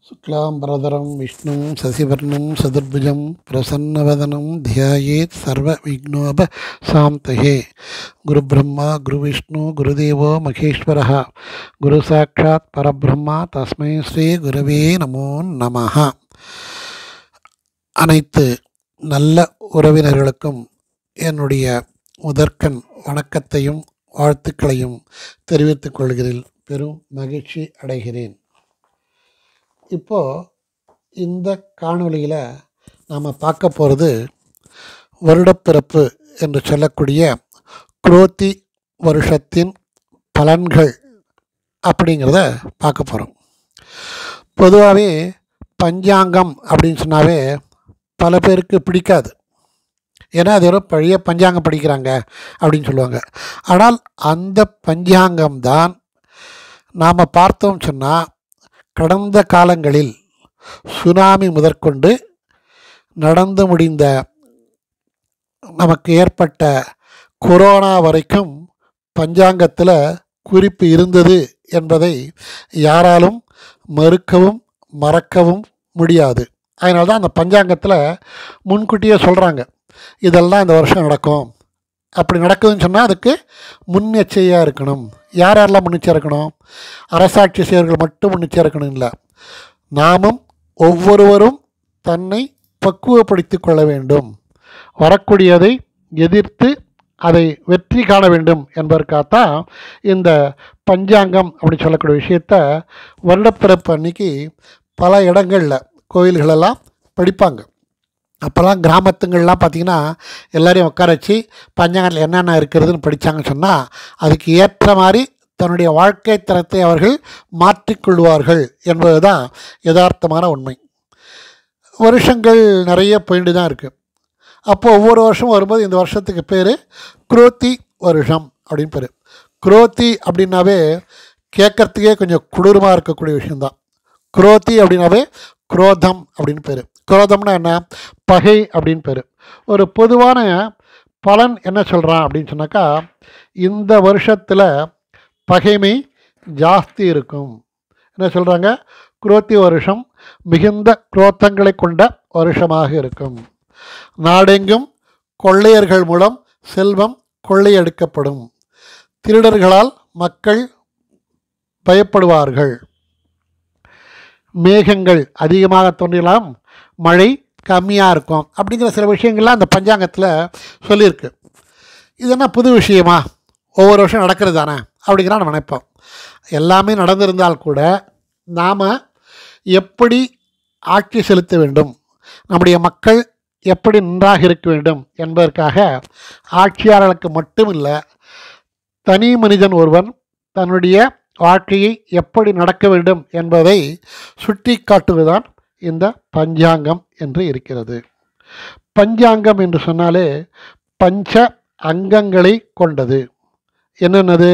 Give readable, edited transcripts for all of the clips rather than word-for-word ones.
शुक्लांबरधरं विष्णुं शशिवर्णं चतुर्भुजं प्रसन्नवदनं ध्यायेत् सर्वविघ्नोपशान्तये। गुरुब्रह्मा गुरुविष्णु गुरुदेवो महेश्वरः गुरुसाक्षात् परब्रह्मा तस्मै श्री गुरवे நமோ நமः. அனைத்து நல்ல உறவினர்களுக்கும் என்னுடைய முதற்கண் வணக்கத்தையும் வாழ்த்துக்களையும் தெரிவித்துக் கொள்கிறேன். பெரும் மகிழ்ச்சி அடைகிறேன். இப்போது இந்த காணொளியில் நாம் பார்க்க போகிறது வருடப்பிறப்பு என்று சொல்லக்கூடிய குரோத்தி வருஷத்தின் பலன்கள் அப்படிங்கிறத பார்க்க போகிறோம். பொதுவாகவே பஞ்சாங்கம் அப்படின்னு சொன்னாவே பல பேருக்கு பிடிக்காது. ஏன்னா அது ஒரு பழைய பஞ்சாங்கம் படிக்கிறாங்க அப்படின்னு சொல்லுவாங்க. ஆனால் அந்த பஞ்சாங்கம்தான் நாம் பார்த்தோம் சொன்னால் கடந்த காலங்களில் சுனாமி முதற்கொண்டு நடந்து முடிந்த நமக்கு ஏற்பட்ட கொரோனா வரைக்கும் பஞ்சாங்கத்தில் குறிப்பு இருந்தது என்பதை யாராலும் மறுக்கவும் மறக்கவும் முடியாது. அதனால தான் அந்த பஞ்சாங்கத்தில் முன்கூட்டியே சொல்கிறாங்க, இதெல்லாம் இந்த வருஷம் நடக்கும். அப்படி நடக்குதுன்னு சொன்னால் அதுக்கு முன்னெச்சரிக்கையாக இருக்கணும். யாரெல்லாம் முன்னெச்சரிக்கை இருக்கணும்? அரசாட்சி செய்வர்கள் மட்டும் முன்னெச்சரிக்கை இருக்கணும் இல்லை, நாமும் ஒவ்வொருவரும் தன்னை பக்குவப்படுத்தி கொள்ள வேண்டும். வரக்கூடியதை எதிர்த்து அதை வெற்றி காண வேண்டும் என்பதற்காகத்தான் இந்த பஞ்சாங்கம் அப்படி சொல்லக்கூடிய விஷயத்தை வருடப்பிறப்பு அன்னைக்கு பல இடங்களில் கோயில்களெல்லாம் படிப்பாங்க. அப்போல்லாம் கிராமத்துங்கள்லாம் பார்த்திங்கன்னா எல்லோரையும் உட்கார வச்சு பஞ்சாங்கத்தில் என்னென்ன இருக்கிறதுன்னு படித்தாங்கன்னு சொன்னால் அதுக்கு ஏற்ற மாதிரி தன்னுடைய வாழ்க்கை தரத்தை அவர்கள் மாற்றிக்கொள்வார்கள் என்பது தான் யதார்த்தமான உண்மை. வருஷங்கள் நிறைய போயிட்டு தான் இருக்குது. அப்போது ஒவ்வொரு வருஷமும் வரும்போது இந்த வருஷத்துக்கு பேர் குரோத்தி வருஷம் அப்படின்னு பேர். குரோத்தி அப்படின்னாவே கேட்குறதுக்கே கொஞ்சம் கொடூரமாக இருக்கக்கூடிய விஷயந்தான். குரோத்தி அப்படின்னாவே குரோதம் அப்படின்னு பேர். குரோதம்னா என்ன? பகை அப்படின்னு பேர். ஒரு பொதுவான பலன் என்ன சொல்கிறான் அப்படின்னு சொன்னாக்கா, இந்த வருஷத்தில் பகைமை ஜாஸ்தி இருக்கும். என்ன சொல்கிறாங்க? குரோத்தி வருஷம் மிகுந்த குரோத்தங்களை கொண்ட வருஷமாக இருக்கும். நாடெங்கும் கொள்ளையர்கள் மூலம் செல்வம் கொள்ளையடிக்கப்படும். திருடர்களால் மக்கள் பயப்படுவார்கள். மேகங்கள் அதிகமாக தோன்றலாம், மழை கம்மியாக இருக்கும். அப்படிங்கிற சில விஷயங்கள்லாம் அந்த பஞ்சாங்கத்தில் சொல்லியிருக்கு. இது என்ன புது விஷயமா? ஒவ்வொரு வருஷம் நடக்கிறது தானே அப்படிங்கிற நம்ம நினைப்போம். எல்லாமே நடந்திருந்தால் கூட நாம் எப்படி ஆட்சி செலுத்த வேண்டும், நம்முடைய மக்கள் எப்படி நன்றாக இருக்க வேண்டும் என்பதற்காக ஆட்சியாளர்களுக்கு மட்டும் இல்லை, தனி மனிதன் ஒருவன் தன்னுடைய வாழ்க்கையை எப்படி நடக்க வேண்டும் என்பதை சுட்டி காட்டுவதுதான் இந்த பஞ்சாங்கம் என்று இருக்கிறது. பஞ்சாங்கம் என்று சொன்னாலே பஞ்ச அங்கங்களை கொண்டது. என்னென்னது?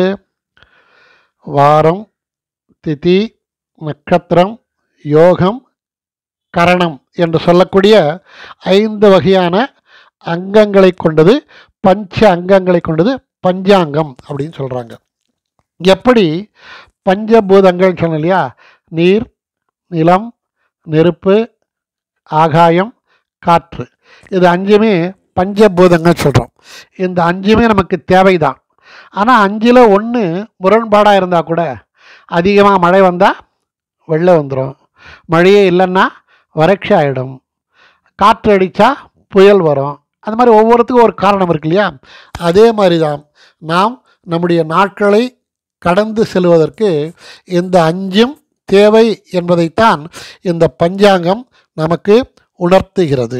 வாரம், திதி, நட்சத்திரம், யோகம், கரணம் என்று சொல்லக்கூடிய 5 வகையான அங்கங்களை கொண்டது, பஞ்ச அங்கங்களை கொண்டது பஞ்சாங்கம் அப்படின்னு சொல்கிறாங்க. எப்படி பஞ்சபூதங்கள் சொன்னோம் இல்லையா? நீர், நிலம், நெருப்பு, ஆகாயம், காற்று. இது 5மே பஞ்சபூதங்கள் சொல்கிறோம். இந்த 5மே நமக்கு தேவைதான். ஆனால் 5ல் 1 முரண்பாடாக இருந்தால் கூட, அதிகமாக மழை வந்தால் வெள்ளம் வந்துடும், மழையே இல்லைன்னா வறட்சி ஆகிடும், காற்று அடித்தா புயல் வரும். அந்த மாதிரி ஒவ்வொருத்துக்கும் ஒரு காரணம் இருக்கு இல்லையா? அதே மாதிரி தான் நாம் நம்முடைய நாட்களை கடந்து செல்வதற்கு இந்த 5ம் தேவை என்பதைத்தான் இந்த பஞ்சாங்கம் நமக்கு உணர்த்துகிறது.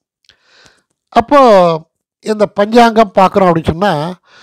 அப்போது இந்த பஞ்சாங்கம் பார்க்குறோம் அப்படின்னு சொன்னால்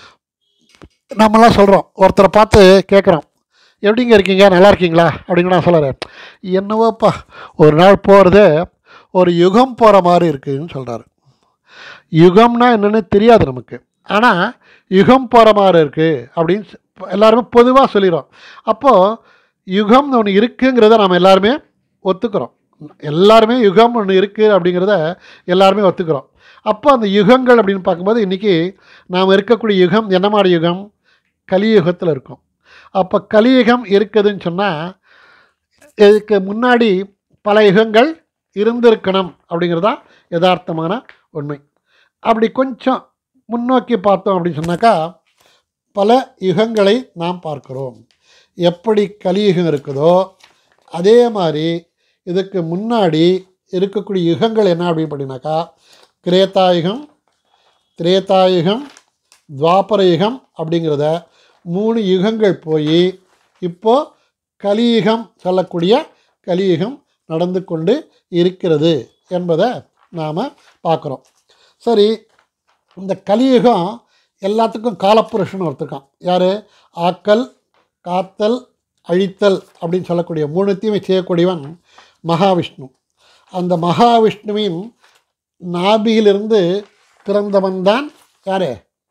நம்மளாம் சொல்கிறோம், ஒருத்தரை பார்த்து கேட்குறோம், எப்படிங்க இருக்கீங்க, நல்லா இருக்கீங்களா அப்படின்னு நான் சொல்கிறேன். என்னவோப்பா ஒரு நாள் போகிறது ஒரு யுகம் போகிற மாதிரி இருக்குதுன்னு சொல்கிறாரு. யுகம்னா என்னென்னு தெரியாது நமக்கு, ஆனால் யுகம் போகிற மாதிரி இருக்குது அப்படின்னு எல்லாருமே பொதுவாக சொல்லிடுறோம். அப்போது யுகம்னு ஒன்று இருக்குங்கிறத நம்ம எல்லாருமே ஒத்துக்கிறோம். எல்லாருமே யுகம் ஒன்று இருக்குது அப்படிங்கிறத எல்லாருமே ஒத்துக்கிறோம். அப்போ அந்த யுகங்கள் அப்படின்னு பார்க்கும்போது இன்றைக்கி நாம் இருக்கக்கூடிய யுகம் என்ன மாதிரி யுகம்? கலியுகத்தில் இருக்கும். அப்போ கலியுகம் இருக்குதுன்னு சொன்னால் இதுக்கு முன்னாடி பல யுகங்கள் இருந்திருக்கணும் அப்படிங்கிறதா யதார்த்தமான உண்மை. அப்படி கொஞ்சம் முன்னோக்கி பார்த்தோம் அப்படின்னு சொன்னாக்கா பல யுகங்களை நாம் பார்க்கிறோம். எப்படி கலியுகம் இருக்குதோ அதே மாதிரி இதுக்கு முன்னாடி இருக்கக்கூடிய யுகங்கள் என்ன அப்படின்னு பார்த்தீங்கன்னாக்கா கிரேத்தாயுகம், திரேதாயுகம், துவாபர யுகம் அப்படிங்கிறத 3 யுகங்கள் போய் இப்போது கலியுகம் சொல்லக்கூடிய கலியுகம் நடந்து கொண்டு இருக்கிறது என்பதை நாம் பார்க்குறோம். சரி, இந்த கலியுகம் எல்லாத்துக்கும் காலப்புருஷன் ஒருத்தருக்கான். யார்? ஆக்கல், காத்தல், அழித்தல் அப்படின்னு சொல்லக்கூடிய 3த்தையுமே செய்யக்கூடியவன் மகாவிஷ்ணு. அந்த மகாவிஷ்ணுவின் நாபியிலிருந்து பிறந்தவன் தான் யார்?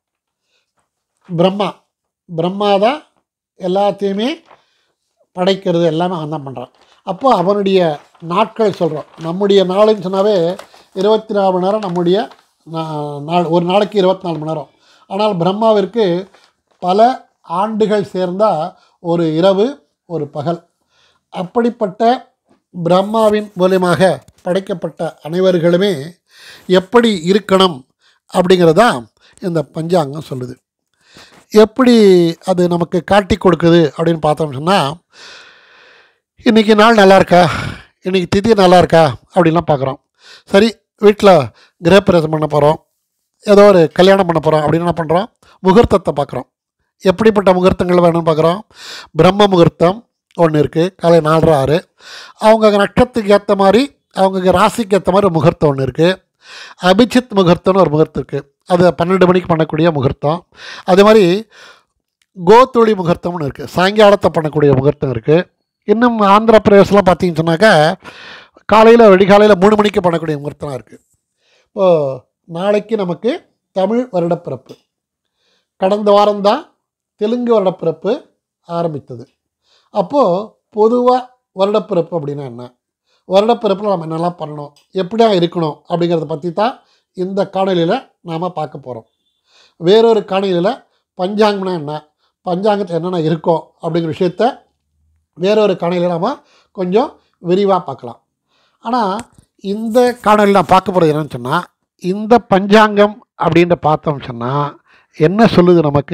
பிரம்மா. பிரம்மா தான் எல்லாத்தையுமே படைக்கிறது, எல்லாமே அவன் தான் பண்ணுறான். அப்போ அவனுடைய நாட்கள் சொல்கிறோம். நம்முடைய நாளுன்னு சொன்னாவே 24 மணி நேரம் நம்முடைய நாள், ஒரு நாளைக்கு 24 மணி நேரம். ஆனால் பிரம்மாவிற்கு பல ஆண்டுகள் சேர்ந்தால் ஒரு இரவு ஒரு பகல். அப்படிப்பட்ட பிரம்மாவின் மூலமாக படைக்கப்பட்ட அனைவர்களுமே எப்படி இருக்கணும் அப்படிங்கிறதா இந்த பஞ்சாங்கம் சொல்லுது. எப்படி அது நமக்கு காட்டி கொடுக்குது அப்படின்னு பார்த்தோம்னு சொன்னால், இன்றைக்கி நாள் நல்லா இருக்கா, இன்றைக்கி திதி நல்லா இருக்கா அப்படின்லாம் பார்க்குறோம். சரி, வீட்டில் கிரகப்பிரவேசம் பண்ண போகிறோம், ஏதோ ஒரு கல்யாணம் பண்ண போகிறோம் அப்படின்னு என்ன பண்ணுறோம்? முகூர்த்தத்தை பார்க்குறோம். எப்படிப்பட்ட முகூர்த்தங்கள் வேணும்னு பார்க்குறோம். பிரம்ம முகூர்த்தம் ஒன்று இருக்குது, காலை 4:30. அவங்க நட்சத்திரத்துக்கு ஏற்ற மாதிரி, அவங்க ராசிக்கு ஏற்ற மாதிரி ஒரு முகூர்த்தம் ஒன்று இருக்குது. அபிஜித் முகூர்த்தம்னு ஒரு முகூர்த்தம் இருக்குது, அது 12 மணிக்கு பண்ணக்கூடிய முகூர்த்தம். அதே மாதிரி கோத்துளி முகூர்த்தம்னு இருக்குது, சாயங்காலத்தை பண்ணக்கூடிய முகூர்த்தம் இருக்குது. இன்னும் ஆந்திர பிரதேசலாம் பார்த்தீங்கன்னு சொன்னாக்கா காலையில் வெடிகாலையில் 3 மணிக்கு பண்ணக்கூடிய முகூர்த்தம் இருக்குது. இப்போது நாளைக்கு நமக்கு தமிழ் வருடப்பிறப்பு. கடந்த வாரம்தான் தெலுங்கு வருடப்பிறப்பு ஆரம்பித்தது. அப்போது பொதுவாக வருடப்பிறப்பு அப்படின்னா என்ன, வருடப்பிறப்பில் நம்ம என்னெல்லாம் பண்ணணும், எப்படியா இருக்கணும் அப்படிங்கிறத பற்றி தான் இந்த காணொலியில் நாம் பார்க்க போகிறோம். வேறொரு காணொலியில் பஞ்சாங்கம்னா என்ன, பஞ்சாங்கத்தில் என்னென்ன இருக்கும் அப்படிங்கிற விஷயத்த வேறொரு காணொலியில் நாம் கொஞ்சம் விரிவாக பார்க்கலாம். ஆனால் இந்த காணொலியில் நான் பார்க்க போகிறது என்னென்னு சொன்னால், இந்த பஞ்சாங்கம் அப்படின்ற பார்த்தோம்னு சொன்னால் என்ன சொல்லுது நமக்கு,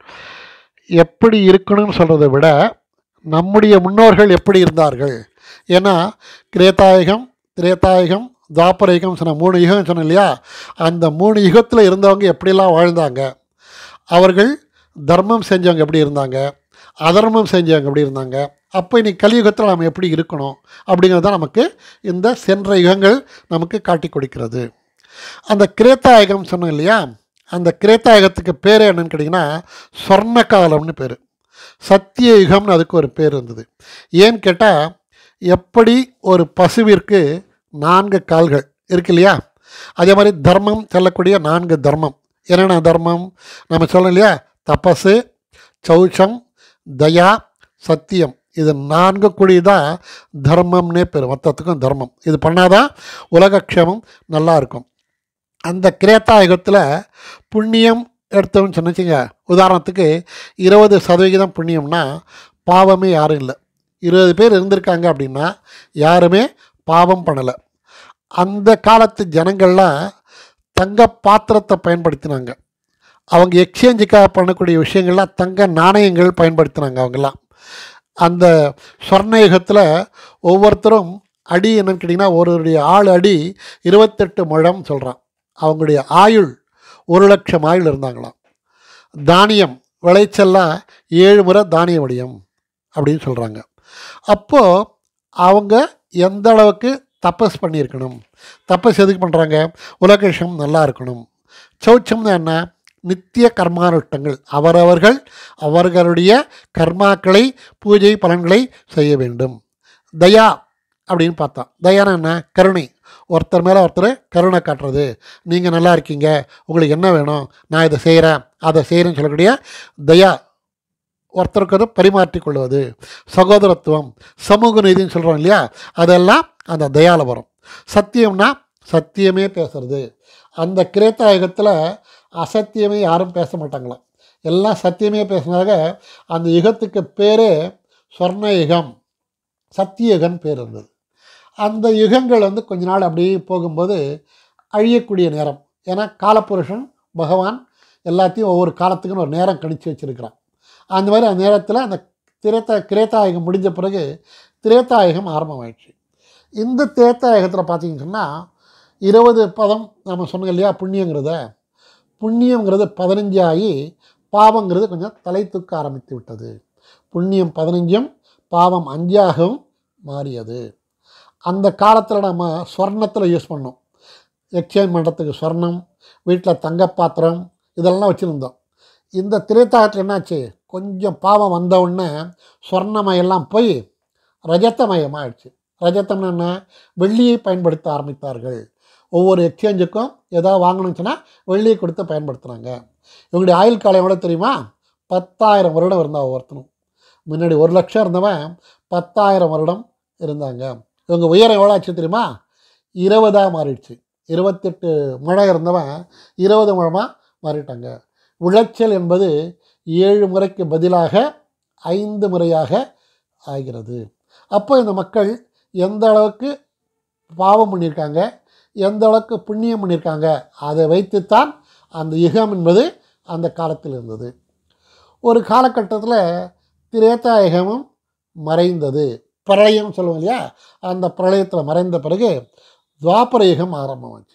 எப்படி இருக்கணும்னு சொல்கிறத விட நம்முடைய முன்னோர்கள் எப்படி இருந்தார்கள். ஏன்னா கிரேத்தாயுகம், திரேதாயுகம், துவாபரயுகம் சொன்ன 3 யுகம் சொன்னேன் இல்லையா, அந்த 3 யுகத்தில் இருந்தவங்க எப்படிலாம் வாழ்ந்தாங்க, அவர்கள் தர்மம் செஞ்சவங்க எப்படி இருந்தாங்க, அதர்மம் செஞ்சவங்க எப்படி இருந்தாங்க, அப்போ இன்னைக்கு கலியுகத்தில் நாம் எப்படி இருக்கணும் அப்படிங்கிறது தான் நமக்கு இந்த சென்ற யுகங்கள் நமக்கு காட்டி கொடுக்கிறது. அந்த கிரேத்தாயுகம் சொன்னோம் இல்லையா, அந்த கிரேத்தாயுகத்துக்கு பேர் என்னன்னு கேட்டிங்கன்னா சொர்ண காலம்னு பேர். சத்திய யுகம்னு அதுக்கு ஒரு பேர் இருந்தது. ஏன்னு கேட்டால், எப்படி ஒரு பசுவிற்கு 4 கால்கள் இருக்கு இல்லையா, அதே மாதிரி தர்மம் சொல்லக்கூடிய 4 தர்மம். என்னென்ன தர்மம் நம்ம சொல்லணும் இல்லையா, தபசு, சௌச்சம், தயா, சத்தியம். இது 4 கூடி தான் தர்மம்னே பேர். மொத்தத்துக்கும் தர்மம். இது பண்ணாதான் உலகக்ஷேமம் நல்லா இருக்கும். அந்த கிரேத்தாயுகத்தில் புண்ணியம் எடுத்தோம்னு சொன்னிச்சிங்க, உதாரணத்துக்கு 20% புண்ணியம்னா பாவமே யாரும் இல்லை. 20 பேர் இருந்திருக்காங்க அப்படின்னா யாருமே பாவம் பண்ணலை. அந்த காலத்து ஜனங்கள்லாம் தங்க பாத்திரத்தை பயன்படுத்தினாங்க. அவங்க எக்ஸ்சேஞ்சுக்காக பண்ணக்கூடிய விஷயங்கள்லாம் தங்க நாணயங்கள் பயன்படுத்தினாங்க அவங்கெல்லாம். அந்த சொர்ணயுகத்தில் ஒவ்வொருத்தரும் அடி என்னன்னு கேட்டிங்கன்னா, ஒருவருடைய ஆள் அடி 28 முழம் சொல்கிறான். அவங்களுடைய ஆயுள் 1,00,000 ஆயுள் இருந்தாங்களாம். தானியம் விளைச்சல்லாம் 7 முறை தானிய வடியம் அப்படின்னு சொல்கிறாங்க. அப்போது அவங்க எந்த அளவுக்கு தபஸ் பண்ணியிருக்கணும். தபஸ் எதுக்கு பண்ணுறாங்க, உலகக்ஷம் நல்லா இருக்கணும். சௌச்சம்னா என்ன, நித்திய கர்மானுஷ்டங்கள், அவர்களுடைய கர்மாக்களை பூஜை பலன்களை செய்ய வேண்டும். தயா அப்படின்னு பார்த்தா, தயானா என்ன, கருணை. ஒருத்தர் மேலே ஒருத்தர் கருணை காட்டுறது. நீங்கள் நல்லா இருக்கீங்க, உங்களுக்கு என்ன வேணும், நான் இதை செய்கிறேன் அதை செய்கிறேன்னு சொல்லக்கூடிய தயா. ஒருத்தருக்கு ஒரு பரிமாற்றி கொள்வது. சகோதரத்துவம், சமூக நீதினு சொல்கிறோம் இல்லையா, அதெல்லாம் அந்த தயாவில் வரும். சத்தியம்னா சத்தியமே பேசுறது. அந்த கிரேத்தாயுகத்தில் அசத்தியமே யாரும் பேச மாட்டாங்களாம், எல்லாம் சத்தியமே பேசினாக அந்த யுகத்துக்கு பேரே சொர்ண யுகம், சத்தியயுகன் பேர் இருந்தது. அந்த யுகங்கள் வந்து கொஞ்ச நாள் அப்படியே போகும்போது அழியக்கூடிய நேரம். ஏன்னா காலப்புருஷன் பகவான் எல்லாத்தையும் ஒவ்வொரு காலத்துக்குன்னு ஒரு நேரம் கணிச்சு வச்சுருக்கிறான். அந்த மாதிரி அந்த நேரத்தில் அந்த கிரேத்தாயுகம் முடிஞ்ச பிறகு திரேத்தாயுகம் ஆரம்பமாயிடுச்சு. இந்த திரேத்தாயுகத்தில் பார்த்தீங்கன்னு சொன்னால் 20 பதம் நம்ம சொன்னோம் இல்லையா, புண்ணியங்கிறது 15 ஆகி பாவங்கிறது கொஞ்சம் தலை தூக்க ஆரம்பித்து விட்டது. புண்ணியம் 15 பாவம் 5ஆகவும் மாறியது. அந்த காலத்தில் நம்ம ஸ்வர்ணத்தில் யூஸ் பண்ணோம். எக்ஸ்சேஞ்ச் பண்ணுறதுக்கு ஸ்வர்ணம், வீட்டில் தங்கப்பாத்திரம் இதெல்லாம் வச்சுருந்தோம். இந்த திரேத்தாயத்தில் என்னாச்சு, கொஞ்சம் பாவம் வந்தவுடனே ஸ்வர்ணமயெல்லாம் போய் ரஜத்தமயமாகிடுச்சு. ரஜத்தம்னு என்ன, வெள்ளியை பயன்படுத்த ஆரம்பித்தார்கள். ஒவ்வொரு எக்ஸ்சேஞ்சுக்கும் ஏதாவது வாங்கணும்னு சொன்னால் வெள்ளியை கொடுத்து பயன்படுத்துகிறாங்க. இவங்களுடைய ஆயுள் காலம் எவ்வளோ தெரியுமா, 10,000 வருடம் இருந்தால் ஒவ்வொருத்தனும். முன்னாடி 1 லட்சம் இருந்தவன் 10,000 வருடம் இருந்தாங்க. இவங்க உயரம் எவ்வளோ ஆச்சு தெரியுமா, 20ஆக மாறிடுச்சு. 28 முழம் இருந்தவன் 20 முழமாக மாறிட்டாங்க. விளைச்சல் என்பது 7 முறைக்கு பதிலாக 5 முறையாக ஆகிறது. அப்போ இந்த மக்கள் எந்த அளவுக்கு பாவம் பண்ணியிருக்காங்க, எந்த அளவுக்கு புண்ணியம் பண்ணியிருக்காங்க, அதை வைத்துத்தான் அந்த யுகம் என்பது அந்த காலத்தில் இருந்தது. ஒரு காலகட்டத்தில் திரேதாயுகமும் மறைந்தது. பிரளயம் சொல்லுவோம் இல்லையா, அந்த பிரளயத்தில் மறைந்த பிறகு துவாபர யுகம் ஆரம்பமாச்சு.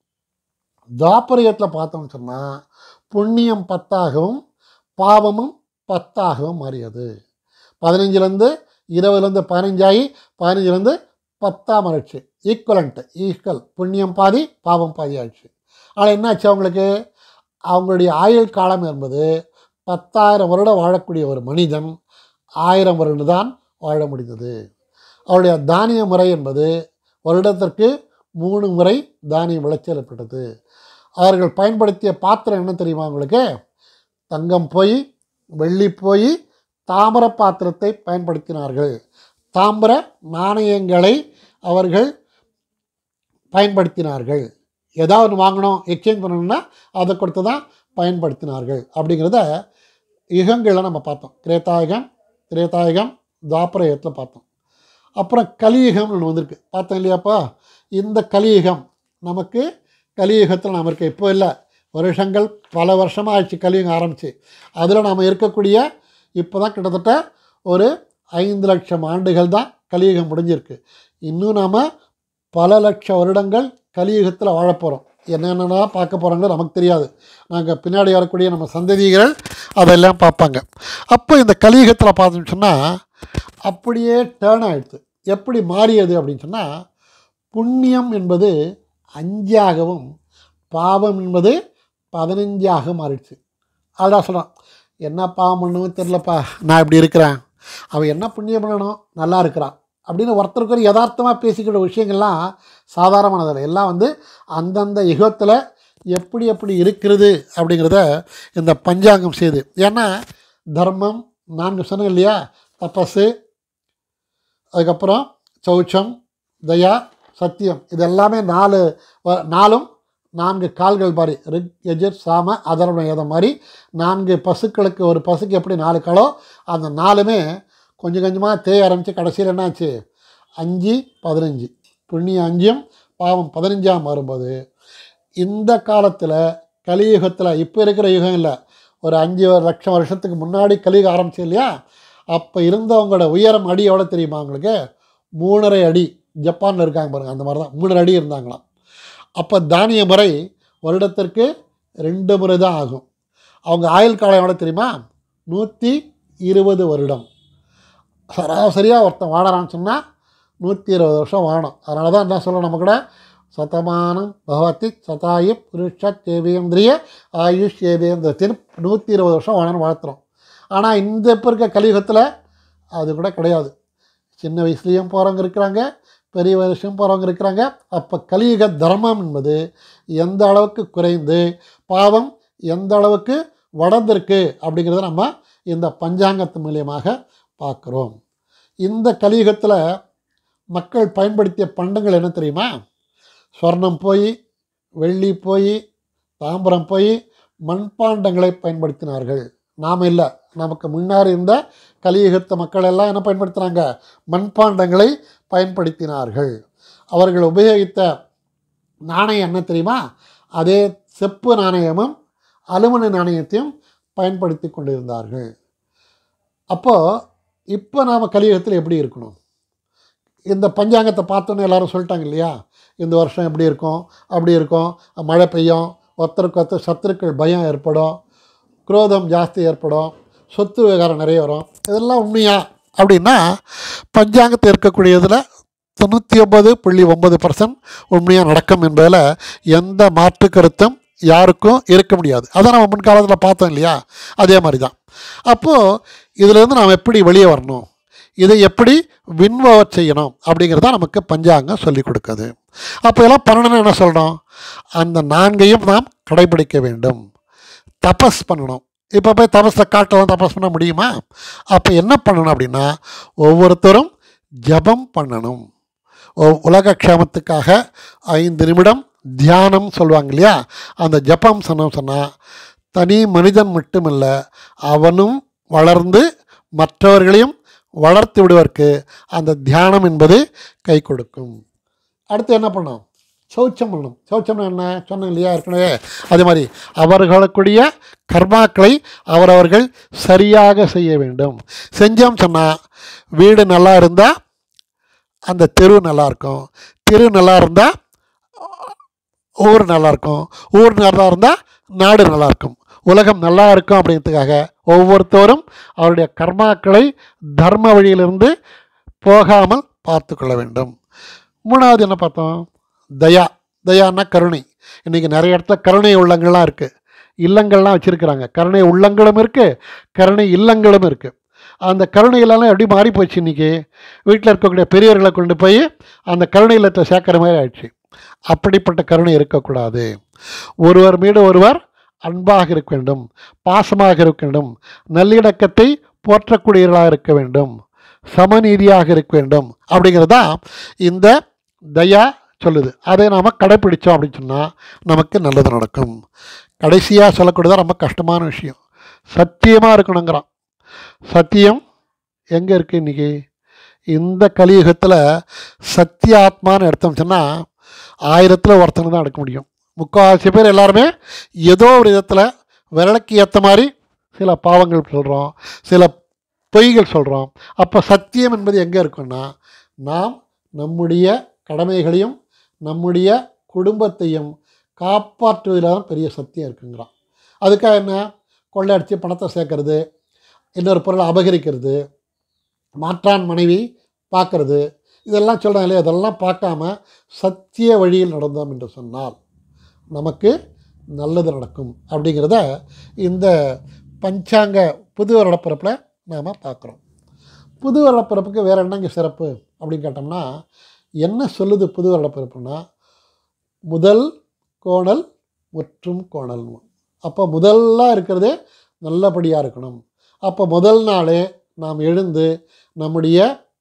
துவாபர யுகத்தில் பார்த்தோம்னு சொன்னால் புண்ணியம் 10ஆகவும் பாவமும் 10ஆகவும் மாறியது. 15லேருந்து 20லேருந்து 15 ஆகி 15லேருந்து 10ஆக மாறிடுச்சு. ஈக்குவல் புண்ணியம் பாதி பாவம் பாதி ஆயிடுச்சு. ஆனால் என்னாச்சு, அவங்களுடைய ஆயுள் காலம் என்பது 10,000 வருடம் வாழக்கூடிய ஒரு மனிதன் 1000 வருடம் தான் வாழ முடிந்தது. அவருடைய தானிய முறை என்பது வருடத்திற்கு 3 முறை தானிய விளைச்சல் ஏற்பட்டது. அவர்கள் பயன்படுத்திய பாத்திரம் என்ன தெரியுமா உங்களுக்கு, தங்கம் போய் வெள்ளி போய் தாமிர பாத்திரத்தை பயன்படுத்தினார்கள். தாமிர நாணயங்களை அவர்கள் பயன்படுத்தினார்கள். ஏதாவது வாங்கணும், எக்ஸ்சேஞ்ச் பண்ணணும்னா அதை கொடுத்து தான் பயன்படுத்தினார்கள். அப்படிங்கிறத யுகங்களில் நம்ம பார்த்தோம். திரேதாயுகம் துவாபர யுகத்தில் பார்த்தோம். அப்புறம் கலியுகம்னு ஒன்று வந்திருக்கு, பார்த்தோம் இல்லையாப்பா. இந்த கலியுகம் நமக்கு கலியுகத்தில் நாம் இருக்க இப்போ இல்லை, வருஷங்கள் பல வருஷமாக ஆயிடுச்சு கலியுகம் ஆரம்பித்து. அதில் நாம் இருக்கக்கூடிய இப்போ தான் கிட்டத்தட்ட ஒரு 5 லட்சம் ஆண்டுகள் தான் கலியுகம் முடிஞ்சிருக்கு. இன்னும் நாம் பல லட்சம் வருடங்கள் கலியுகத்தில் வாழப்போகிறோம். என்னென்னா பார்க்க போகிறாங்களோ நமக்கு தெரியாது. நாங்கள் பின்னாடி வரக்கூடிய நம்ம சந்ததிகள் அதெல்லாம் பார்ப்பாங்க. அப்போ இந்த கலியுகத்தில் பார்த்தோம்னு சொன்னால் அப்படியே டேர்ன் ஆகிடுது. எப்படி மாறியது அப்படின்னு சொன்னால், புண்ணியம் என்பது 5ஆகவும் பாவம் என்பது 15ஆக மாறிடுச்சு. அதான் சொல்கிறான், என்ன பாவம் பண்ணணும் தெரிலப்பா, நான் இப்படி இருக்கிறேன், அவன் என்ன புண்ணியம் பண்ணணும், நல்லா இருக்கிறான் அப்படின்னு ஒருத்தருக்கு யதார்த்தமாக பேசிக்கிற விஷயங்கள்லாம் சாதாரணமானதில்லை. எல்லாம் அந்தந்த யுகத்தில் எப்படி எப்படி இருக்கிறது அப்படிங்கிறத இந்த பஞ்சாங்கம் செய்யுது. ஏன்னா தர்மம் 4 சொன்னேன் இல்லையா, தபஸு, அதுக்கப்புறம் சௌச்சம், தயா, சத்தியம், இது எல்லாமே 4 கால்கள் மாதிரி, ரிக் யஜுர் சாம அதர்வண ஏதம் மாதிரி 4 பசுக்களுக்கு, ஒரு பசுக்கு எப்படி 4 காலோ, அந்த 4மே கொஞ்சம் கொஞ்சமாக தேய ஆரம்பித்து கடைசியில் என்னாச்சு, 5 15, புண்ணியம் 5ம் பாவம் 15ஆக மாறும்போது இந்த காலத்தில் கலியுகத்தில், இப்போ இருக்கிற யுகம் இல்லை, ஒரு 5 லட்சம் வருஷத்துக்கு முன்னாடி கலியுகம் ஆரம்பிச்சு இல்லையா, அப்போ இருந்தவங்களோட உயரம் அடி எவ்வளோ தெரியுமா உங்களுக்கு, 3.5 அடி. ஜப்பானில் இருக்காங்க பாருங்கள், அந்த மாதிரி தான் 3.5 அடி இருந்தாங்களாம். அப்போ தானிய முறை வருடத்திற்கு 2 முறை தான் ஆகும். அவங்க ஆயுள் காலம் எவ்வளோ தெரியுமா, 120 வருடம். சராசரியாக ஒருத்தன் வாழறான்னு சொன்னால் 120 வருஷம் வாழணும். அதனால தான் என்ன சொல்கிறோம், நம்ம கூட சதமானம் பகவதி சதாயு புருஷ தேவேந்திரிய ஆயுஷ் ஏவேந்திரத்தின் 120 வருஷம் வாழணும்னு வாழ்த்துறோம். ஆனால் இந்த இப்போ இருக்க கலியுகத்தில் அது கூட கிடையாது. சின்ன வயசுலேயும் போகிறவங்க இருக்கிறாங்க, பெரிய வயசுலையும் போகிறவங்க இருக்கிறாங்க. அப்போ கலியுக தர்மம் என்பது எந்த அளவுக்கு குறைந்து பாவம் எந்த அளவுக்கு வளர்ந்திருக்கு அப்படிங்கிறத நம்ம இந்த பஞ்சாங்கத்து மூலியமாக பார்க்குறோம். இந்த கலியுகத்தில் மக்கள் பயன்படுத்திய பண்டங்கள் என்ன தெரியுமா, ஸ்வர்ணம் போய் வெள்ளி போய் தாம்பரம் போய் மண்பாண்டங்களை பயன்படுத்தினார்கள். நாம் இல்லை, நமக்கு முன்னாடி இருந்த கலியுகத்த மக்கள் எல்லாம் என்ன பயன்படுத்துகிறாங்க, மண்பாண்டங்களை பயன்படுத்தினார்கள். அவர்கள் உபயோகித்த நாணயம் என்ன தெரியுமா? அதே செப்பு நாணயமும் அலுமினிய நாணயத்தையும் பயன்படுத்தி கொண்டிருந்தார்கள். அப்போது இப்போ நாம் கலியுகத்தில் எப்படி இருக்கணும்? இந்த பஞ்சாங்கத்தை பார்த்தோன்னே எல்லோரும் சொல்லிட்டாங்க இல்லையா, இந்த வருஷம் எப்படி இருக்கும், அப்படி இருக்கும், மழை பெய்யும், ஒருத்தருக்கு ஒருத்தர் சத்துருக்கள் பயம் ஏற்படும், குரோதம் ஜாஸ்தி ஏற்படும், சொத்து விவகாரம் நிறைய வரும். இதெல்லாம் உண்மையா அப்படின்னா பஞ்சாங்கத்தில் இருக்கக்கூடியதில் 99.9% உண்மையாக நடக்கும் என்பதில் எந்த மாற்று கருத்தும் யாருக்கும் இருக்க முடியாது. அதை நம்ம முன்காலத்தில் பார்த்தோம் இல்லையா, அதே மாதிரி தான். அப்போது இதிலேருந்து நாம் எப்படி வெளியே வரணும், இதை எப்படி வின்வவர் செய்யணும் அப்படிங்கிறத நமக்கு பஞ்சாங்கம் சொல்லிக் கொடுக்குது. அப்போ எல்லாம் பண்ணணும்னு என்ன சொல்லணும்? அந்த 4ஐயும் நாம் கடைபிடிக்க வேண்டும். தபஸ் பண்ணணும். இப்போ போய் தபஸில் காட்டலாம் தபஸ் பண்ண முடியுமா? அப்போ என்ன பண்ணணும் அப்படின்னா, ஒவ்வொருத்தரும் ஜபம் பண்ணணும். உலக க்ஷேமத்துக்காக 5 நிமிடம் தியானம் சொல்லுவாங்க இல்லையா, அந்த ஜபம் சொன்னால் தனி மனிதன் மட்டுமில்லை, அவனும் வளர்ந்து மற்றவர்களையும் வளர்த்து விடுவதற்கு அந்த தியானம் என்பது கை கொடுக்கும். அடுத்து என்ன பண்ணணும்? சௌச்சம் பண்ணணும். சௌச்சம்னா என்ன சொன்னேன் இல்லையா ஏற்கனவே, அதே மாதிரி அவர்களுக்குரிய கர்மாக்களை அவரவர்கள் சரியாக செய்ய வேண்டும். செஞ்சோம் சொன்னால் வீடு நல்லா இருந்தால் அந்த தெரு நல்லாயிருக்கும், தெரு நல்லா இருந்தால் ஊர் நல்லாயிருக்கும், ஊர் நல்லா இருந்தால் நாடு நல்லாயிருக்கும், உலகம் நல்லா இருக்கும். அப்படிங்கிறதுக்காக ஒவ்வொருத்தரும் அவருடைய கர்மாக்களை தர்ம வழியிலிருந்து போகாமல் பார்த்து கொள்ள வேண்டும். 3வது என்ன பார்த்தோம்? தயா. தயான்னா கருணை. இன்றைக்கி நிறைய இடத்துல கருணை உள்ளங்கள்லாம் இருக்குது, இல்லங்கள்லாம் வச்சுருக்கிறாங்க. கருணை உள்ளங்களும் இருக்குது, கருணை இல்லங்களும் இருக்குது. அந்த கருணை இல்லெல்லாம் எப்படி மாறி போச்சு? இன்றைக்கி வீட்டில் இருக்கக்கூடிய பெரியவர்களை கொண்டு போய் அந்த கருணை இல்லத்தை சேர்க்குற மாதிரி ஆயிடுச்சு. அப்படிப்பட்ட கருணை இருக்கக்கூடாது. ஒருவர் மீது ஒருவர் அன்பாக இருக்க வேண்டும், பாசமாக இருக்க வேண்டும், நல்லிணக்கத்தை போற்றக்கூடியவர்களாக இருக்க வேண்டும், சமநீதியாக இருக்க வேண்டும். அப்படிங்கிறது தான் இந்த தயா சொல்லுது. அதை நாம் கடைப்பிடித்தோம் அப்படின்னு சொன்னால் நமக்கு நல்லது நடக்கும். கடைசியாக சொல்லக்கூடியதான் ரொம்ப கஷ்டமான விஷயம், சத்தியமாக இருக்கணுங்கிறான். சத்தியம் எங்கே இருக்குது இன்றைக்கி? இந்த கலியுகத்தில் சத்திய ஆத்மான்னு எடுத்தோம் சொன்னால் 1000ல் ஒருத்தனை தான் எடுக்க முடியும். 3/4 பேர் எல்லாருமே ஏதோ ஒரு விதத்தில் விரலுக்கு ஏற்ற மாதிரி சில பாவங்கள் சொல்கிறோம், சில பொய்கள் சொல்கிறோம். அப்போ சத்தியம் என்பது எங்கே இருக்குன்னா, நாம் நம்முடைய கடமைகளையும் நம்முடைய குடும்பத்தையும் காப்பாற்றுவதில் தான் பெரிய சத்தியம் இருக்குங்கிறான். அதுக்காக என்ன? கொள்ளையடித்து பணத்தை சேர்க்கறது, இன்னொரு பொருளை அபகரிக்கிறது, மாற்றான் மனைவி பார்க்கறது, இதெல்லாம் சொல்கிறாங்க இல்லையா, இதெல்லாம் பார்க்காம சத்திய வழியில் நடந்தோம் என்று சொன்னால் நமக்கு நல்லது நடக்கும். அப்படிங்கிறத இந்த பஞ்சாங்க புது வருடப்பிறப்பில் நாம் பார்க்குறோம். புது வருடப்பிறப்புக்கு வேறு என்னங்க சிறப்பு அப்படின்னு கேட்டோம்னா, என்ன சொல்லுது புது வருடப்பிறப்புன்னா, முதல் கோணல் முற்றும் கோணல். அப்போ முதலாக இருக்கிறதே நல்லபடியாக இருக்கணும். அப்போ முதல் நாளே நாம் எழுந்து நம்முடைய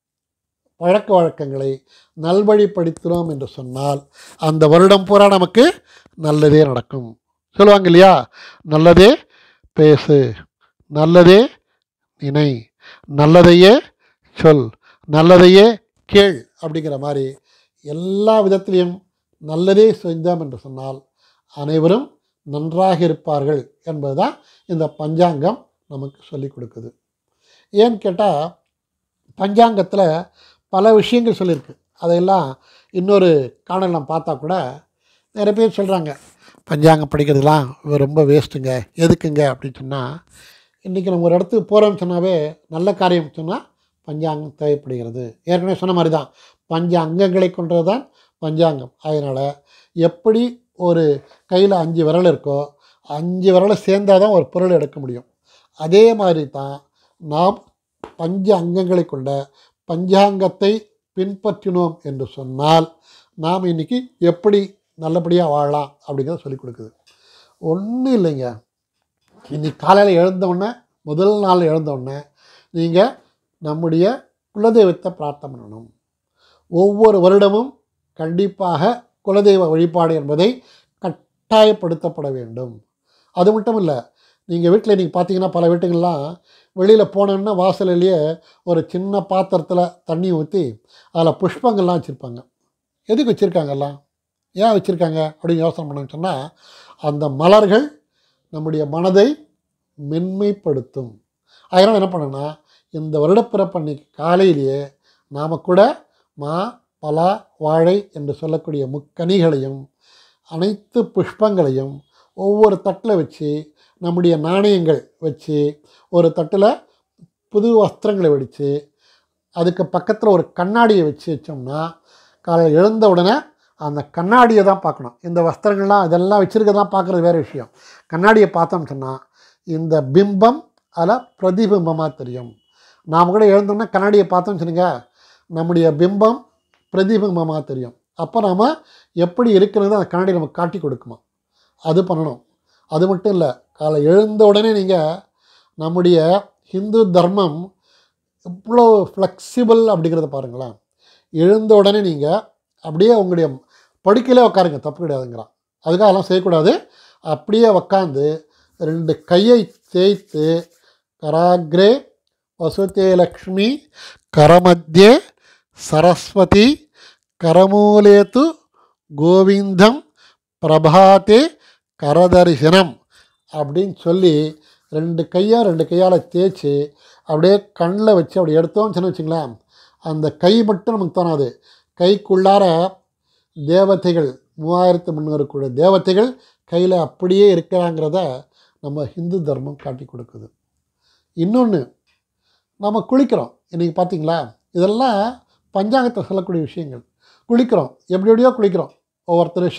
பழக்க வழக்கங்களை நல்வழிப்படுத்தினோம் என்று சொன்னால் அந்த வருடம் பூரா நமக்கு நல்லதே நடக்கும். சொல்லுவாங்க இல்லையா, நல்லதே பேசு, நல்லதே நினை, நல்லதையே சொல், நல்லதையே கேள். அப்படிங்கிற மாதிரி எல்லா விதத்திலையும் நல்லதே செஞ்சோம் என்று சொன்னால் அனைவரும் நன்றாக இருப்பார்கள் என்பது தான் இந்த பஞ்சாங்கம் நமக்கு சொல்லிக் கொடுக்குது. ஏன்னு கேட்டால் பஞ்சாங்கத்தில் பல விஷயங்கள் சொல்லியிருக்கு. அதையெல்லாம் இன்னொரு காணொளி நம்ம பார்த்தா கூட நிறைய பேர் சொல்கிறாங்க, பஞ்சாங்கம் படிக்கிறதுலாம் ரொம்ப வேஸ்ட்டுங்க, எதுக்குங்க அப்படின்னு சொன்னால், இன்றைக்கி நம்ம ஒரு இடத்துக்கு போகிறோம்னு சொன்னாவே நல்ல காரியம் சொன்னால் பஞ்சாங்கம் தேவைப்படுகிறது. ஏற்கனவே சொன்ன மாதிரி தான் பஞ்ச அங்கங்களை கொண்டது தான் பஞ்சாங்கம். அதனால் எப்படி ஒரு கையில் 5 விரல் இருக்கோ 5 விரலை சேர்ந்தால் தான் ஒரு பொருள் எடுக்க முடியும். அதே மாதிரி தான் நாம் பஞ்ச அங்கங்களை கொண்ட பஞ்சாங்கத்தை பின்பற்றினோம் என்று சொன்னால் நாம் இன்றைக்கி எப்படி நல்லபடியாக வாழலாம் அப்படிங்கிறத சொல்லிக் கொடுக்குது. ஒன்றும் இல்லைங்க, இன்றைக்கி காலையில் எழுந்தவுடனே முதல் நாள் எழுந்தவுடனே நீங்கள் நம்முடைய குலதெய்வத்தை பிரார்த்தனை பண்ணணும். ஒவ்வொரு வருடமும் கண்டிப்பாக குலதெய்வ வழிபாடு என்பதை கட்டாயப்படுத்தப்பட வேண்டும். அது மட்டும் இல்லை, நீங்கள் வீட்டில் இன்றைக்கி பார்த்தீங்கன்னா பல வீட்டுங்கள்லாம் வெளியில் போனோன்னா வாசலிலேயே ஒரு சின்ன பாத்திரத்தில் தண்ணி ஊற்றி அதில் புஷ்பங்கள்லாம் வச்சுருப்பாங்க. எதுக்கு வச்சுருக்காங்கல்லாம், ஏன் வச்சுருக்காங்க அப்படின்னு யோசனை பண்ண சொன்னால், அந்த மலர்கள் நம்முடைய மனதை மென்மைப்படுத்தும். அதனால் என்ன பண்ணணும்னா, இந்த வருடப்பிறப்பன்னைக்கு காலையிலேயே நாம் கூட மா, பலா, வாழை என்று சொல்லக்கூடிய முக்கனிகளையும் அனைத்து புஷ்பங்களையும் ஒவ்வொரு தட்டில் வச்சு, நம்முடைய நாணயங்கள் வச்சு, ஒரு தட்டில் புது வஸ்திரங்களை வடித்து, அதுக்கு பக்கத்தில் ஒரு கண்ணாடியை வச்சோம்னா, காலையில் எழுந்த உடனே அந்த கண்ணாடியை தான் பார்க்கணும். இந்த வஸ்திரங்கள்லாம் இதெல்லாம் வச்சுருக்கதான் பார்க்குறது வேறு விஷயம். கண்ணாடியை பார்த்தோம்னு சொன்னால் இந்த பிம்பம் அதில் பிரதிபிம்பமாக தெரியும். நாம் கூட எழுந்தோம்னா கண்ணாடியை பார்த்தோம்னு சொன்னீங்க, நம்முடைய பிம்பம் பிரதிபிம்பமாக தெரியும். அப்போ நாம் எப்படி இருக்கிறது அந்த கண்ணாடி நமக்கு காட்டி கொடுக்குமா, அது பண்ணணும். அது மட்டும் இல்லை, காலை எழுந்த உடனே நீங்கள் நம்முடைய ஹிந்து தர்மம் இவ்வளோ ஃப்ளெக்சிபிள் அப்படிங்கிறத பாருங்களேன். எழுந்த உடனே நீங்கள் அப்படியே உங்களுடைய படுக்கையிலே உட்காருங்க, தப்பு கிடையாதுங்கிறான். அதுக்காக அதெல்லாம் செய்யக்கூடாது. அப்படியே உக்காந்து 2 கையை தேய்த்து, கராக்ரே வசுதே லக்ஷ்மி கரமத்தியே சரஸ்வதி கரமூலேத்து கோவிந்தம் பிரபாத்தே கரதரிசனம் அப்படின்னு சொல்லி 2 கையால் தேய்ச்சி அப்படியே கண்ணில் வச்சு அப்படி எடுத்தோம்னு சொன்ன வச்சுங்களேன், அந்த கை மட்டும் நமக்கு தோணாது, கைக்குள்ளார தேவதைகள் 3300 கூட தேவதைகள் கையில் அப்படியே இருக்கிறாங்கிறத நம்ம ஹிந்து தர்மம் காட்டி கொடுக்குது. இன்னொன்று, நம்ம குளிக்கிறோம். இன்றைக்கி பார்த்திங்களா, இதெல்லாம் பஞ்சாங்கத்தை சொல்லக்கூடிய விஷயங்கள். குளிக்கிறோம், எப்படியோ குளிக்கிறோம். ஒவ்வொருத்தர்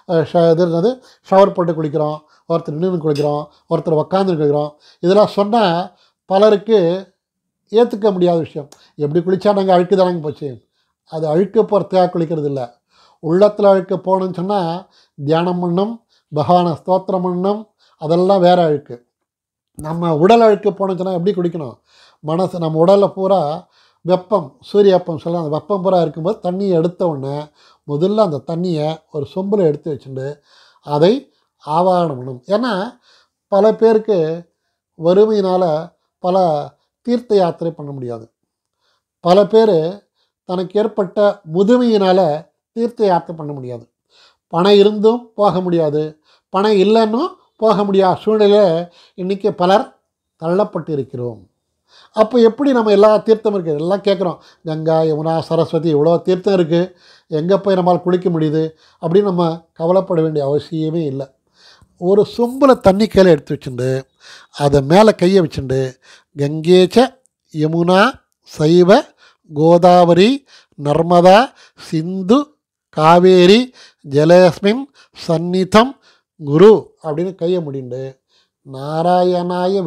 ஷவர் போட்டு குளிக்கிறோம், ஒருத்தர் நின்று குளிக்கிறோம், ஒருத்தர் உக்காந்து குளிக்கிறோம். இதெல்லாம் சொன்னால் பலருக்கு ஏற்றுக்க முடியாத விஷயம். எப்படி குளித்தா நாங்கள் அழுக்கு தானங்க போச்சு, அது அழுக்க போகிறதுக்காக குளிக்கிறது இல்லை. உள்ளத்தில் அழுக்க போகணுன்னு சொன்னால் தியானம் பண்ணணும், பகவானை ஸ்தோத்திரம் பண்ணணும், அதெல்லாம் வேறு அழுக்கு. நம்ம உடல் அழுக்கு போகணுன்னு சொன்னால் எப்படி குளிக்கணும், மனசு நம்ம உடலில் பூரா வெப்பம், சூரிய வெப்பம் சொல்லலாம், அந்த வெப்பம் பூரா இருக்கும்போது தண்ணியை எடுத்த உடனே முதல்ல அந்த தண்ணியை ஒரு சொம்பில் எடுத்து வச்சுட்டு அதை ஆவாகனம் பண்ணணும். ஏன்னா பல பேருக்கு வறுமையினால் பல தீர்த்த யாத்திரை பண்ண முடியாது. பல பேர் தனக்கு ஏற்பட்ட முதுமையினால் தீர்த்த யாத்திரை பண்ண முடியாது. பணம் இருந்தும் போக முடியாது, பணம் இல்லைன்னும் போக முடியாத சூழ்நிலையில் இன்றைக்கி பலர் தள்ளப்பட்டு இருக்கிறோம். அப்போ எப்படி நம்ம எல்லா தீர்த்தம் இருக்குது எல்லாம் கேட்குறோம், கங்கா யமுனா சரஸ்வதி இவ்வளோ தீர்த்தம் இருக்குது, எங்கே போய் நம்மளால் குளிக்க முடியுது அப்படின்னு நம்ம கவலைப்பட வேண்டிய அவசியமே இல்லை. ஒரு சொம்பில் தண்ணி கையில் எடுத்து வச்சுட்டு அதை மேலே கையை வச்சுட்டு கங்கேச்ச யமுனா சைவ கோதாவரி நர்மதா சிந்து காவேரி ஜலேஸ்மின் சந்நிதம் குரு அப்படின்னு கையை முடிண்டு நாராயணாய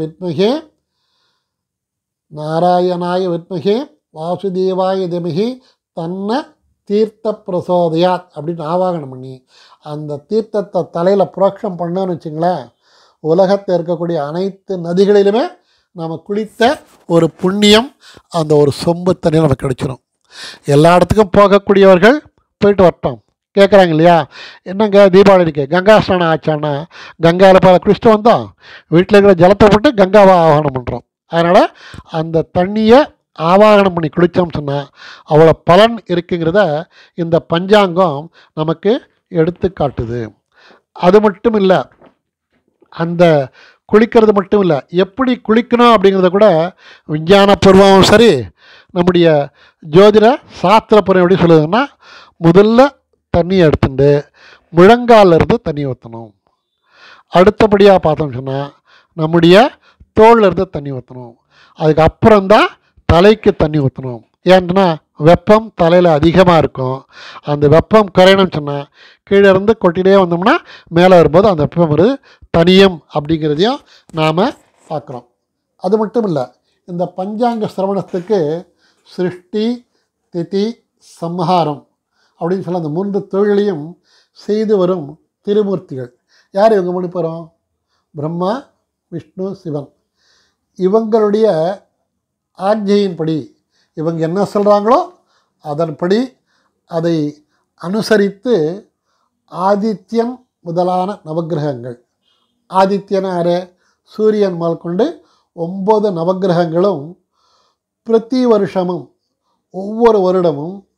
வித்மகே வாசுதேவாய தீமஹி தன்ன தீர்த்த பிரசோதயாத் அப்படின்னு ஆவாகனம் பண்ணி அந்த தீர்த்தத்தை தலையில் புரோக்ஷம் பண்ணோன்னு வச்சுங்களேன், உலகத்தில் இருக்கக்கூடிய அனைத்து நதிகளிலுமே நாம் குளித்த ஒரு புண்ணியம் அந்த ஒரு சொம்பு தண்ணி நமக்கு கிடைச்சிடும். எல்லா இடத்துக்கும் போகக்கூடியவர்கள் போயிட்டு வரட்டும். கேட்குறாங்க இல்லையா, என்னங்க தீபாவளிக்கு கங்கா ஸ்நானம் ஆச்சான்னா, கங்காவில் பல குளிச்சுட்டு வந்தோம், வீட்டில் இருக்கிற ஜலத்தை போட்டு கங்காவை ஆவாகனம் பண்ணுறோம். அதனால் அந்த தண்ணியை ஆவாகனம் பண்ணி குளித்தோம்னு சொன்னால் அவ்வளோ பலன் இருக்குங்கிறத இந்த பஞ்சாங்கம் நமக்கு எடுத்து காட்டுது. அது மட்டும் இல்லை, அந்த குளிக்கிறது மட்டும் இல்லை, எப்படி குளிக்கணும் அப்படிங்கிறத கூட விஞ்ஞானபூர்வமும் சரி, நம்முடைய ஜோதிட சாஸ்திரபூர்வம் எப்படி சொல்லுதுன்னா, முதல்ல தண்ணியை எடுத்துட்டு முழங்காலிருந்து தண்ணி ஊற்றணும். அடுத்தபடியாக பார்த்தோம்னு சொன்னால் நம்முடைய தோல்லேருந்து தண்ணி ஊற்றணும். அதுக்கப்புறம்தான் தலைக்கு தண்ணி ஊற்றணும். ஏன்னா வெப்பம் தலையில் அதிகமாக இருக்கும். அந்த வெப்பம் குறையணும்னு சொன்னால் கீழே இருந்து கொட்டிகிட்டே வந்தோம்னா மேலே வரும்போது அந்த வெப்பம் ஒரு தனியும் அப்படிங்கிறதையும் நாம் பார்க்குறோம். அது மட்டும் இல்லை, இந்த பஞ்சாங்க சிரவணத்துக்கு சிருஷ்டி திதி சம்ஹாரம் அப்படின்னு சொல்ல அந்த 3 தொழிலையும் செய்து வரும் திருமூர்த்திகள் யார்? இவங்க 3 பேரும் பிரம்மா விஷ்ணு சிவன். இவங்களுடைய ஆజ్ఞையின்படி இவங்க என்ன சொல்கிறாங்களோ அதன்படி அதை அனுசரித்து ஆதித்யன் முதலான நவக்கிரகங்கள், ஆதித்யன் யார்? சூரியன் முதல் கொண்டு 9 நவக்கிரகங்களும் பிரதி வருஷமும் ஒவ்வொரு வருடமும்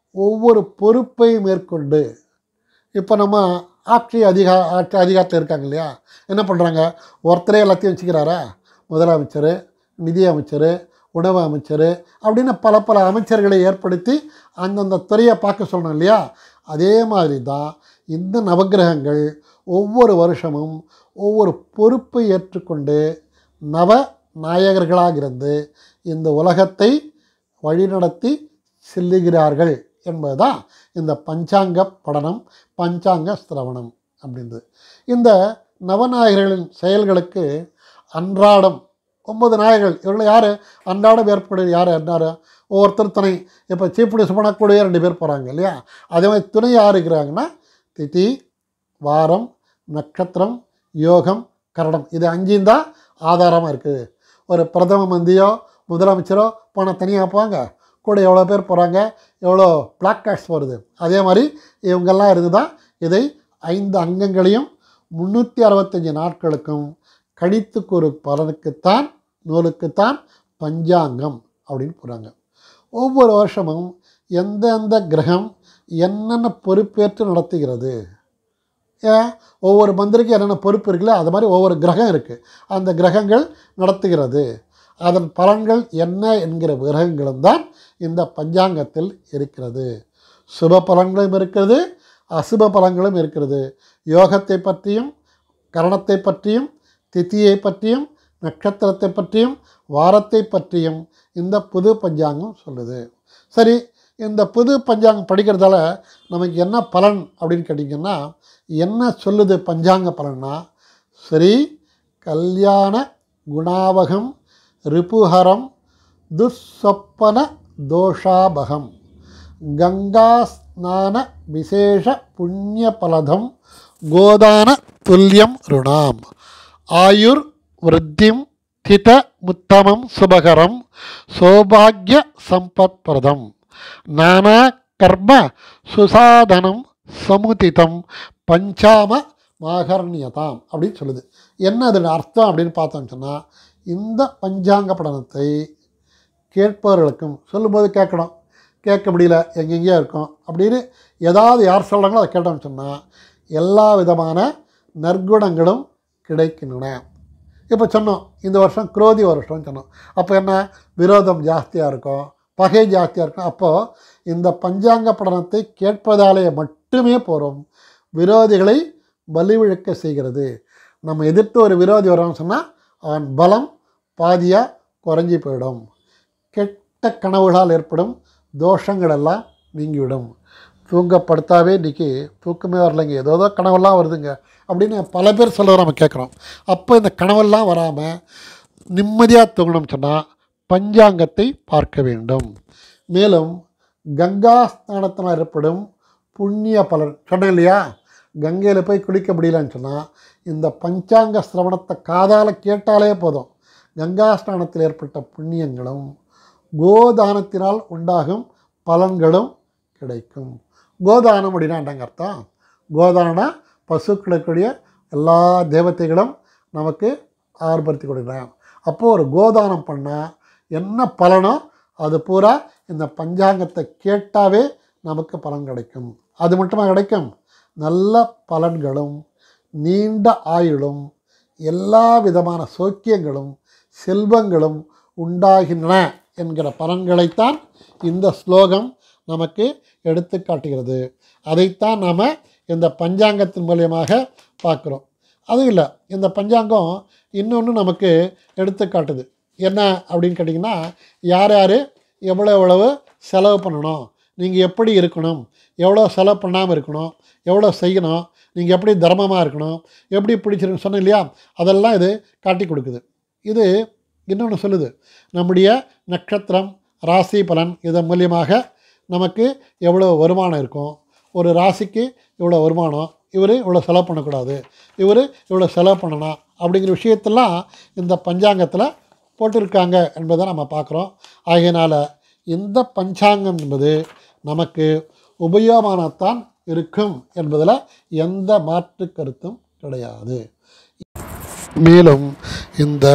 ஒவ்வொரு பொறுப்பை மேற்கொண்டு, இப்போ நம்ம ஆட்சி அதிகாரத்தில் இருக்காங்க இல்லையா, என்ன பண்ணுறாங்க, ஒருத்தரே எல்லாத்தையும் வச்சுக்கிறாரா? முதலமைச்சர், நிதி அமைச்சர், உணவு அமைச்சர் அப்படின்னு பல அமைச்சர்களை ஏற்படுத்தி அந்தந்த துறையை பார்க்க சொல்லணும் இல்லையா? அதே மாதிரி தான் இந்த நவக்கிரகங்கள் ஒவ்வொரு வருஷமும் ஒவ்வொரு பொறுப்பை ஏற்றுக்கொண்டு நவ நாயகர்களாக இருந்து இந்த உலகத்தை வழிநடத்தி செல்லுகிறார்கள் என்பதுதான் இந்த பஞ்சாங்க படனம், பஞ்சாங்க சிரவணம் அப்படின்றது. இந்த நவநாயகர்களின் செயல்களுக்கு அன்றாடம் 9 நாயகர்கள், இவர்கள் யார் அன்றாடம் ஏற்படுவது யார் என்னார்? ஒவ்வொருத்தர் துணை. இப்போ சீஃப் மினிஸ்டர் போனால் கூடவே 2 பேர் போகிறாங்க இல்லையா? அதே மாதிரி துணை யார் இருக்கிறாங்கன்னா திதி, வாரம், நட்சத்திரம், யோகம், கரணம், இது 5 தான் ஆதாரமாக இருக்குது. ஒரு பிரதம மந்திரியோ முதலமைச்சரோ போனால் தனியாக போவாங்க, கூட எவ்வளோ பேர் போகிறாங்க, எவ்வளோ பிளாக்கார்ட்ஸ் வருது. அதே மாதிரி இவங்கெல்லாம் இருந்து தான் இதை 5 அங்கங்களையும் 365 நாட்களுக்கும் கணித்து கூறு பலனுக்குத்தான் நூலுக்குத்தான் பஞ்சாங்கம் அப்படின்னு போகிறாங்க. ஒவ்வொரு வருஷமும் எந்தெந்த கிரகம் என்னென்ன பொறுப்பேற்று நடத்துகிறது, ஒவ்வொரு மந்திரிக்கும் என்னென்ன பொறுப்பு இருக்குல்ல, அது மாதிரி ஒவ்வொரு கிரகம் இருக்குது, அந்த கிரகங்கள் நடத்துகிறது. அதன் பலன்கள் என்ன என்கிற கிரகங்களும் தான் இந்த பஞ்சாங்கத்தில் இருக்கிறது. சுப பலன்களும் இருக்கிறது, அசுப பலன்களும் இருக்கிறது. யோகத்தை பற்றியும், கரணத்தை பற்றியும், திதியை பற்றியும், நட்சத்திரத்தை பற்றியும், வாரத்தை பற்றியும் இந்த புது பஞ்சாங்கம் சொல்லுது. சரி, இந்த புது பஞ்சாங்கம் படிக்கிறதால நமக்கு என்ன பலன் அப்படின்னு கேட்டிங்கன்னா, என்ன சொல்லுது பஞ்சாங்க பலன்னா, சரி கல்யாண குணாவகம் ரிபுஹரம் துஸ்ஸப்பன தோஷாபகம் கங்கா ஸ்நான விசேஷ புண்ணிய பலதம் கோதான துல்லியம் ருணாம் ஆயுர் விருத்திம் தித முத்தமம் சுபகரம் சௌபாகிய சம்பத் பிரதம் நானா கர்ம சுசாதனம் சமுதிதம் பஞ்சாம மாகர்ணியதாம் அப்படின்னு சொல்லுது. என்ன அதோட அர்த்தம் அப்படின்னு பார்த்தோம்னு சொன்னால், இந்த பஞ்சாங்க படனத்தை கேட்பவர்களுக்கும் சொல்லும்போது கேட்கணும், கேட்க முடியல எங்கெங்கேயோ இருக்கும் அப்படின்னு ஏதாவது யார் சொல்கிறாங்களோ அதை கேட்டோம்னு சொன்னால் எல்லா விதமான நற்குணங்களும் கிடைக்கின்றன. இப்போ சொன்னோம் இந்த வருஷம் குரோதி வருஷம்னு சொன்னோம். அப்போ என்ன, விரோதம் ஜாஸ்தியாக இருக்கும், பகை ஜாஸ்தியாக இருக்கும். அப்போது இந்த பஞ்சாங்க படனத்தை கேட்பதாலே மட்டுமே போகிறோம் விரோதிகளை வலிவிழக்க செய்கிறது. நம்ம எதிர்த்து ஒரு விரோதி வரோம்னு சொன்னால் அவன் பலம் பாதியாக குறைஞ்சி போயிடும். கெட்ட கனவுகளால் ஏற்படும் தோஷங்கள் எல்லாம் நீங்கிவிடும். தூங்கப்படுத்தாவே இன்றைக்கி தூக்கமே வரலைங்க, ஏதோ கனவெல்லாம் வருதுங்க அப்படின்னு பல பேர் சொல்கிறத நம்ம கேட்குறோம். அப்போ இந்த கனவெல்லாம் வராமல் நிம்மதியாக தூங்கணும்னு சொன்னால் பஞ்சாங்கத்தை பார்க்க வேண்டும். மேலும் கங்கா ஸ்நானத்தினால் ஏற்படும் புண்ணிய பலன் சொன்னேன் இல்லையா, கங்கையில் போய் குளிக்க முடியலன்னு சொன்னால் இந்த பஞ்சாங்க சிரவணத்தை காதால் கேட்டாலே போதும், கங்கா ஸ்நானத்தில் ஏற்பட்ட புண்ணியங்களும் கோதானத்தினால் உண்டாகும் பலன்களும் கிடைக்கும். கோதானம் அப்படின்னா என்னங்க அர்த்தம்? கோதானம்னா பசுக்களுக்குரிய எல்லா தேவதைகளும் நமக்கு ஆர்ப்பரித்து கொடுக்குறாங்க. அப்போது ஒரு கோதானம் பண்ணால் என்ன பலனோ அது பூரா இந்த பஞ்சாங்கத்தை கேட்டாவே நமக்கு பலன் கிடைக்கும். அது மட்டுமா கிடைக்கும், நல்ல பலன்களும் நீண்ட ஆயுளும் எல்லா விதமான சௌக்கியங்களும் செல்வங்களும் உண்டாகின்றன என்கிற பலன்களைத்தான் இந்த ஸ்லோகம் நமக்கு எடுத்து காட்டுகிறது. அதைத்தான் நாம் இந்த பஞ்சாங்கத்தின் மூலியமாக பார்க்குறோம். அதுவும் இல்லை, இந்த பஞ்சாங்கம் இன்னொன்று நமக்கு எடுத்து காட்டுது. என்ன அப்படின்னு கேட்டிங்கன்னா, யார் யார் எவ்வளவு செலவு பண்ணணும், நீங்கள் எப்படி இருக்கணும், எவ்வளோ செலவு பண்ணாமல் இருக்கணும், எவ்வளோ செய்யணும், நீங்கள் எப்படி தர்மமாக இருக்கணும், எப்படி பிடிச்சிருக்குன்னு சொன்னோம் இல்லையா, அதெல்லாம் இது காட்டி கொடுக்குது. இது இன்னொன்று சொல்லுது, நம்முடைய நட்சத்திரம் ராசி பலன் இதன் மூலியமாக நமக்கு எவ்வளோ வருமானம் இருக்கும், ஒரு ராசிக்கு இவ்வளோ வருமானம், இவர் இவ்வளோ செலவு பண்ணக்கூடாது, இவர் இவ்வளோ செலவு பண்ணணும் அப்படிங்கிற விஷயத்தெல்லாம் இந்த பஞ்சாங்கத்தில் போட்டிருக்காங்க என்பதை நம்ம பார்க்குறோம். ஆகையினால் இந்த பஞ்சாங்கம் என்பது நமக்கு உபயோகமானத்தான் இருக்கும் என்பதில் எந்த மாற்று கருத்தும் கிடையாது. மேலும் இந்த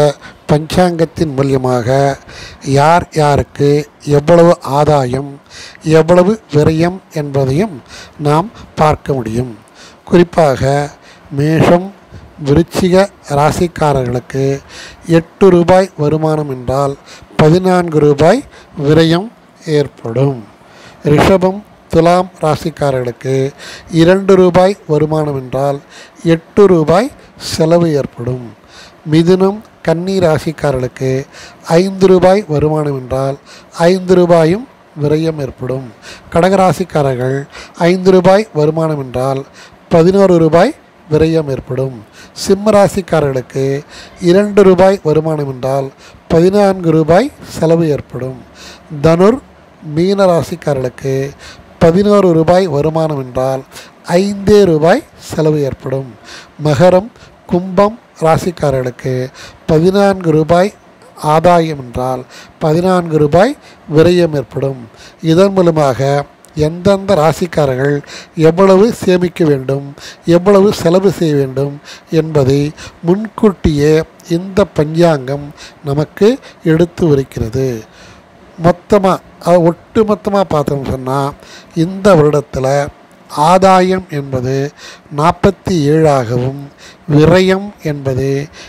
பஞ்சாங்கத்தின் மூலியமாக யார் யாருக்கு எவ்வளவு ஆதாயம் எவ்வளவு விரயம் என்பதையும் நாம் பார்க்க முடியும். குறிப்பாக மேஷம் விருச்சிக ராசிக்காரர்களுக்கு 8 ரூபாய் வருமானம் என்றால் 14 ரூபாய் விரயம் ஏற்படும். ரிஷபம் துலாம் ராசிக்காரர்களுக்கு 2 ரூபாய் வருமானம் என்றால் 8 ரூபாய் செலவு ஏற்படும். மிதுனம் கன்னி ராசிக்காரர்களுக்கு 5 ரூபாய் வருமானம் என்றால் 5 ரூபாயும் விரயம் ஏற்படும். கடகராசிக்காரர்கள் 5 ரூபாய் வருமானம் என்றால் 11 ரூபாய் விரயம் ஏற்படும். சிம்ம ராசிக்காரர்களுக்கு 2 ரூபாய் வருமானம் என்றால் 14 ரூபாய் செலவு ஏற்படும். தனுர் மீன ராசிக்காரர்களுக்கு 11 ரூபாய் வருமானம் என்றால் 5 ரூபாய் செலவு ஏற்படும். மகரம் கும்பம் ராசிக்காரர்களுக்கு 14 ரூபாய் ஆதாயம் என்றால் 14 ரூபாய் விரயம் ஏற்படும். இதன் மூலமாக எந்தெந்த ராசிக்காரர்கள் எவ்வளவு சேமிக்க வேண்டும் எவ்வளவு செலவு செய்ய வேண்டும் என்பதை முன்கூட்டியே இந்த பஞ்சாங்கம் நமக்கு எடுத்து வருகிறது. ஒட்டுமொத்தமாக பார்த்தோம்னு சொன்னால் இந்த வருடத்தில் ஆதாயம் என்பது 47ஆகவும் விரயம் என்பது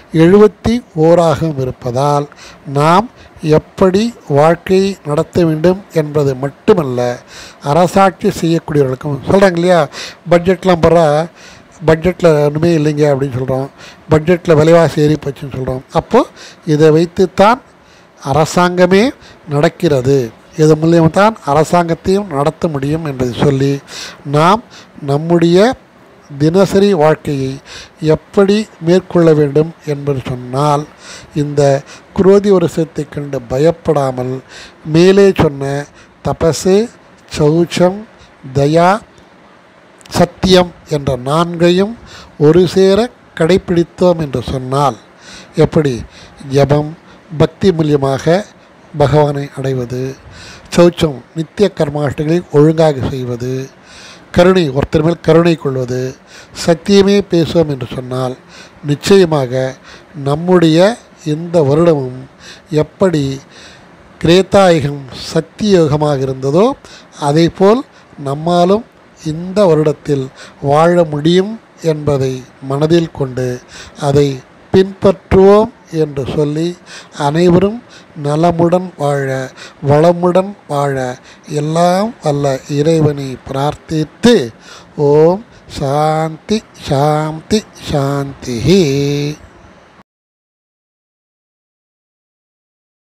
71ஆகவும் இருப்பதால் நாம் எப்படி வாழ்க்கையை நடத்த வேண்டும் என்பது மட்டுமல்ல, அரசாட்சி செய்யக்கூடியவர்களுக்கும் சொல்கிறாங்க இல்லையா, பட்ஜெட்லாம் பட்ஜெட்டில் ஒன்றுமே இல்லைங்க அப்படின்னு சொல்கிறோம், பட்ஜெட்டில் விலைவாசி ஏறி போச்சுன்னு சொல்கிறோம். அப்போது இதை வைத்துத்தான் அரசாங்கமே நடக்கிறது, இது மூலியம்தான் அரசாங்கத்தையும் நடத்த முடியும் என்பதை சொல்லி நாம் நம்முடைய தினசரி வாழ்க்கையை எப்படி மேற்கொள்ள வேண்டும் என்பது சொன்னால், இந்த குரோதி வருஷத்தை கண்டு பயப்படாமல் மேலே சொன்ன தபசு, சௌச்சம், தயா, சத்தியம் என்ற 4ஐயும் ஒரு சேர கடைப்பிடித்தோம் என்று சொன்னால், எப்படி ஜபம் பக்தி மூலியமாக பகவானை அடைவது, சௌச்சம் நித்திய கர்மாஷ்டங்களை ஒழுங்காக செய்வது, கருணை ஒருத்தர் மேல் கருணை கொள்வது, சத்தியமே பேசுவோம் என்று சொன்னால் நிச்சயமாக நம்முடைய இந்த வருடமும் எப்படி கிரேத்தாயுகம் சத்தியயுகமாக இருந்ததோ அதேபோல் நம்மாலும் இந்த வருடத்தில் வாழ முடியும் என்பதை மனதில் கொண்டு அதை பின்பற்றுவோம் என்று சொல்லி அனைவரும் நலமுடன் வாழ வளமுடன் வாழ எல்லாம் வல்ல இறைவனை பிரார்த்தித்து ஓம் சாந்தி சாந்தி சாந்தி.